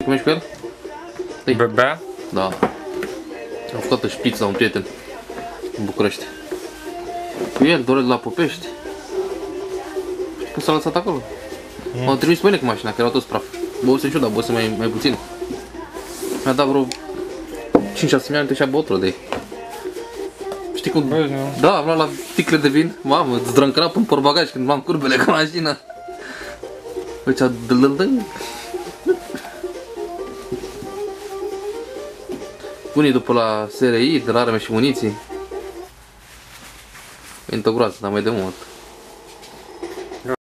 cum ești cu el? Bea? Da. Am făcut o șpiță la un prieten în București. Cu el, doar de la Popești. Știi cum s-a lăsat acolo? M-au trimis pe mine cu mașina, că erau toți praf. Băuse și eu, dar băuse mai puțin. Mi-a dat vreo 5-6 minute și a băut de ei. Știi cum? Băi, Da, am luat la sticle de vin. Mamă, zdrâncăna până portbagaj când luam curbele cu mașina. Făcea dăldăldâng. Unii după la SRI, de la arme și muniții. E într-o groază, dar mai de mult.